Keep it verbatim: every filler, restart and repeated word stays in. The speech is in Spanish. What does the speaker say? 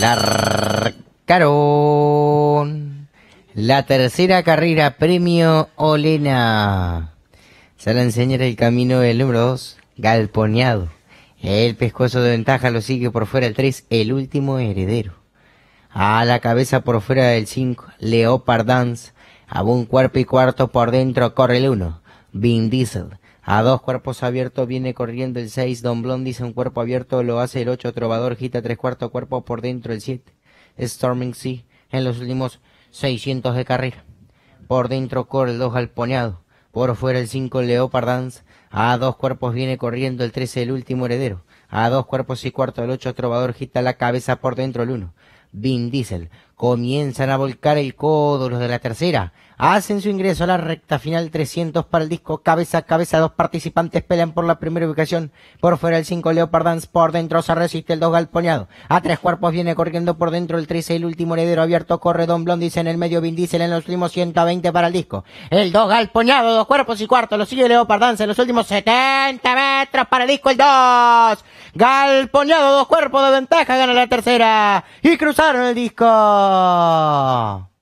Largaron la tercera carrera, premio Olena. Se la enseñará el camino el número dos, Galponeado. El pescozo de ventaja lo sigue por fuera el tres, El Último Heredero. A la cabeza por fuera del cinco, Leopard Dance. A un cuerpo y cuarto por dentro corre el uno, Vin Diesel. A dos cuerpos abiertos viene corriendo el seis, Don Blondie. Un cuerpo abierto lo hace el ocho, Trovador Gita. Tres cuartos cuerpo por dentro el siete, Storming Sea. En los últimos seiscientos de carrera. Por dentro corre el dos, Galponeado. Por fuera el cinco, Leopard Dance. A dos cuerpos viene corriendo el trece, El Último Heredero. A dos cuerpos y cuarto el ocho, Trovador Gita. La cabeza por dentro el uno, Vin Diesel. Comienzan a volcar el codo los de la tercera. Hacen su ingreso a la recta final, trescientos para el disco. Cabeza a cabeza, dos participantes pelean por la primera ubicación. Por fuera el cinco, Leopard Dance. Por dentro se resiste el dos, Galponeado. A tres cuerpos viene corriendo por dentro el trece, El Último Heredero. Abierto corre Don Blondie. En el medio Vin Diesel. En los últimos ciento veinte para el disco. El dos, Galponeado. Dos cuerpos y cuarto. Lo sigue Leopard Dance. En los últimos setenta metros para el disco. El dos. Galponeado, dos cuerpos de ventaja. Gana la tercera. Y cruzaron el disco.